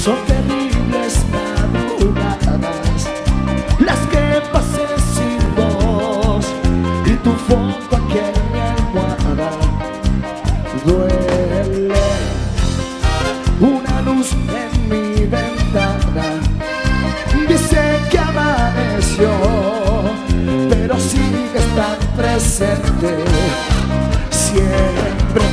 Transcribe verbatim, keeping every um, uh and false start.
Son terribles madrugadas las que pasé sin vos, y tu foto aquí en mi almohada duele. Una luz en mi ventana dice que amaneció, pero sigue tan presente siempre.